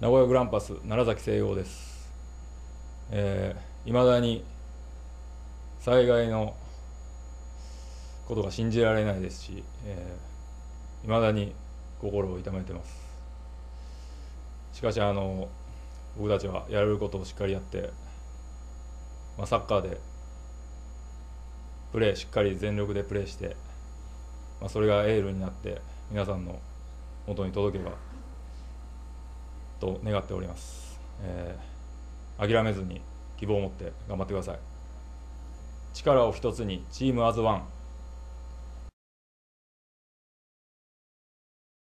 名古屋グランパス楢崎誠陽です。いまだに災害のことが信じられないですし、いまだに心を痛めてます。しかし僕たちはやれることをしっかりやって、サッカーでしっかり全力でプレーして、それがエールになって皆さんの元に届けばと願っております。諦めずに希望を持って頑張ってください。力を一つにチームアズワン。